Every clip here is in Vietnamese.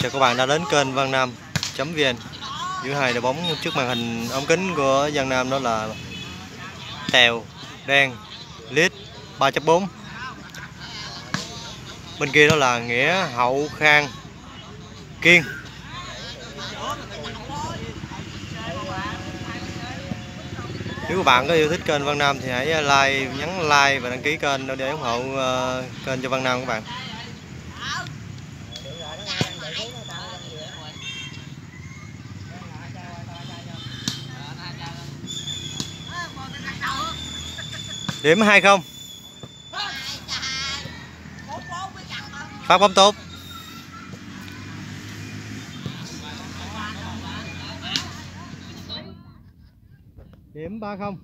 Chào các bạn đã đến kênh Văn Nam.vn. Dưới hai đội bóng trước màn hình ống kính của Văn Nam đó là Tèo, Đen, Lít 3.4. Bên kia đó là Nghĩa, Hậu, Khang, Kiên. Nếu các bạn có yêu thích kênh Văn Nam thì hãy nhấn like và đăng ký kênh để ủng hộ kênh cho Văn Nam các bạn. Điểm 2-0. Phát bóng tốt. Điểm 3-0.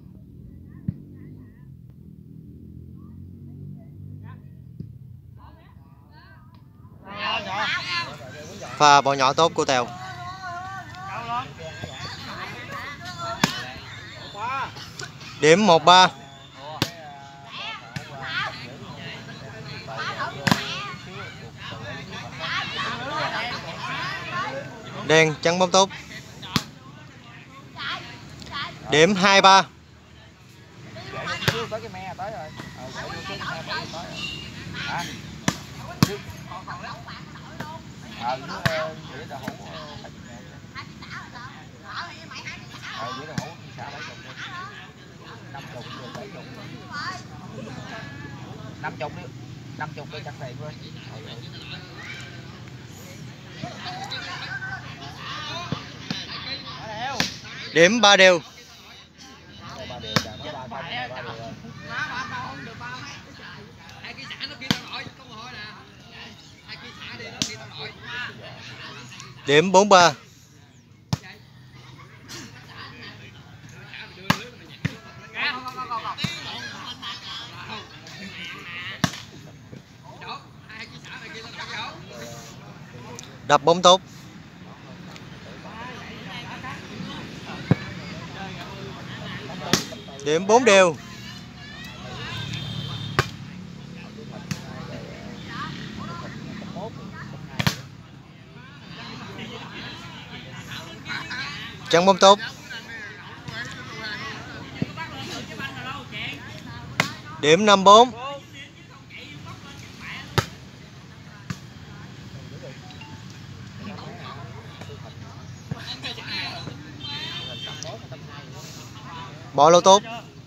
Pha bỏ nhỏ tốt của Tèo. Điểm 1-3. Đen chắn bóng tốt. Điểm 2-3. Năm chục đi chắc này thôi. Điểm 3 đều. Điểm 4-3. Đập bóng tốt. Điểm 4 đều. Chắn bóng tốt. Điểm 5-4. Bỏ lô tốt.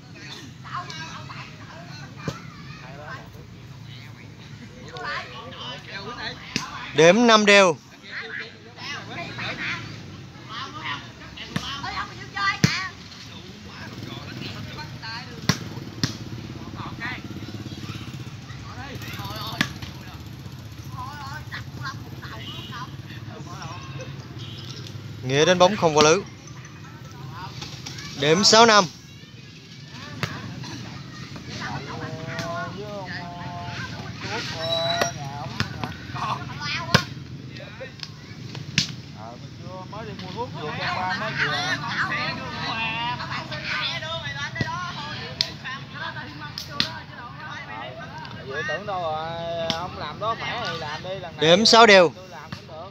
Điểm 5 đều. Nghĩa đến bóng không có lưới. Điểm 6-5. Mới đi mua thuốc vừa qua mấy vừa. Vậy tưởng đâu rồi ông làm đó khỏe thì làm đi lần này. Điểm 6 đều. Tôi làm cũng được.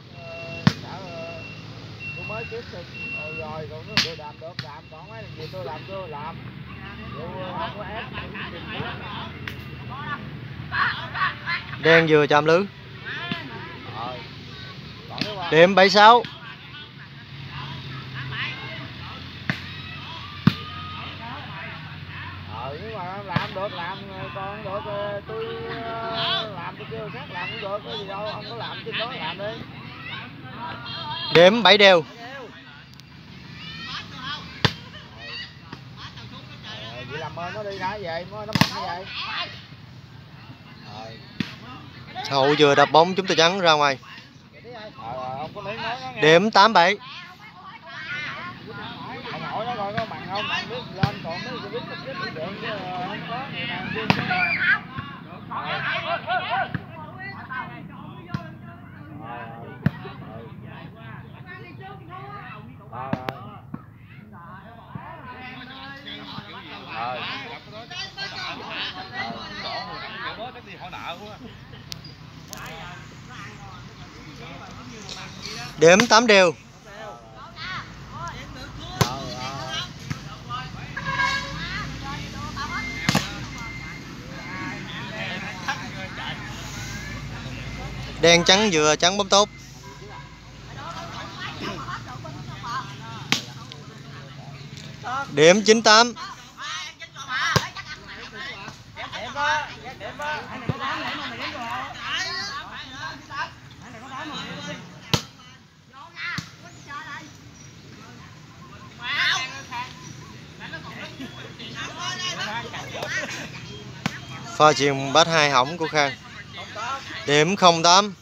Tôi mới trước rồi còn nếu tôi làm được làm, còn mấy gì tôi làm chưa làm. Không có ép. Đen vừa chạm lưới. Điểm 76. Nhưng mà làm được làm còn được tôi làm tôi kêu khác làm cũng được, có gì đâu, ông có làm trên đó làm đi. Điểm 7 đều. Vậy làm ơn nó đi hả vậy, nó mặn hả vậy. Hậu vừa đập bóng chúng ta chắn ra ngoài. Điểm 8-7. Ông hỏi nó coi có bằng không, bạn biết lên còn mấy cái biết chuyện chứ không có người nào riêng chứ. Điểm 8 đều. Đen trắng vừa trắng bóng tốt. Điểm 98. Pha chuyền bát 2 hỏng của Khang. Điểm 08.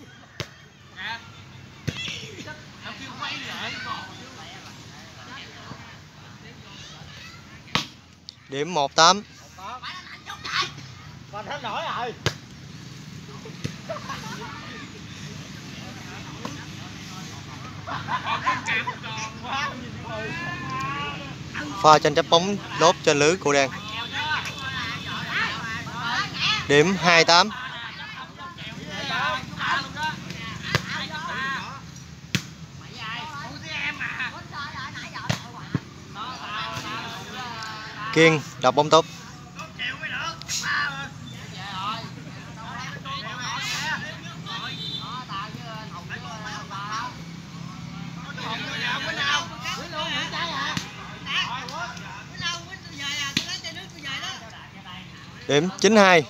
Điểm 18. Mình hết nổi rồi. Pha tranh chấp bóng lốp trên lưới của đen. Điểm 28. Kiên đập bóng tốt. Điểm 92.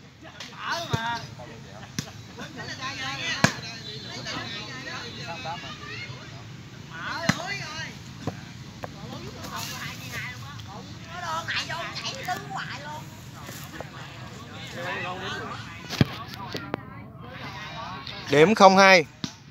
Điểm 02.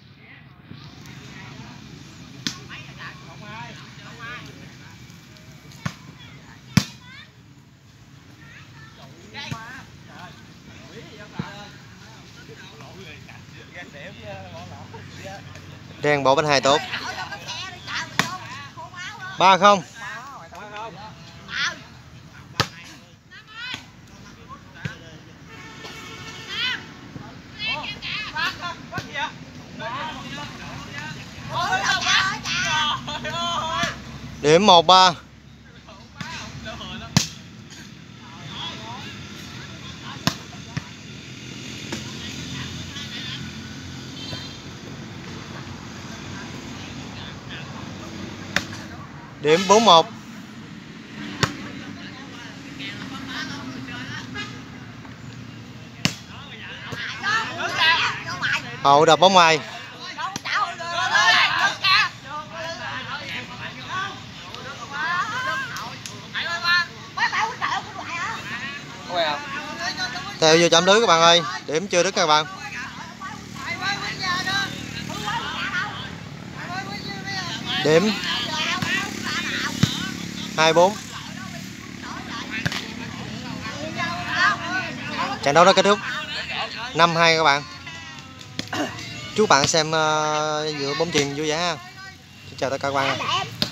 Đen bỏ bánh 2 tốt. 3-0. Điểm 1-3. Điểm 4-1. Hậu đập bóng ngoài. Theo vô chạm lưới các bạn ơi. Điểm chưa đứt các bạn. Điểm 24. Trận đấu đã kết thúc 5-2 các bạn. Chúc bạn xem giữa bóng chuyền vui vẻ ha. Xin chào tất cả các bạn.